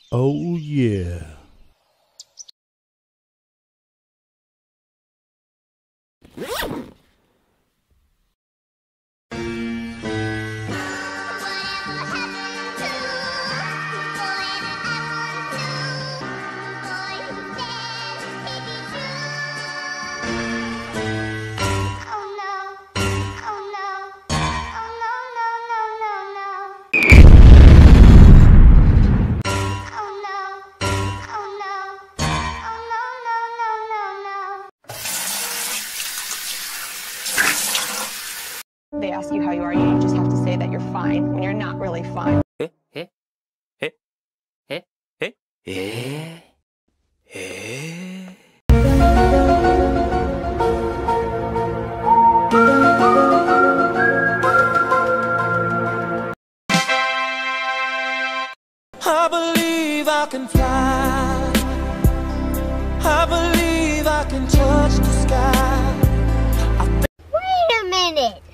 Oh yeah. They ask you how you are, you just have to say that you're fine when you're not really fine. I believe I can fly. I believe I can touch the sky. Wait a minute!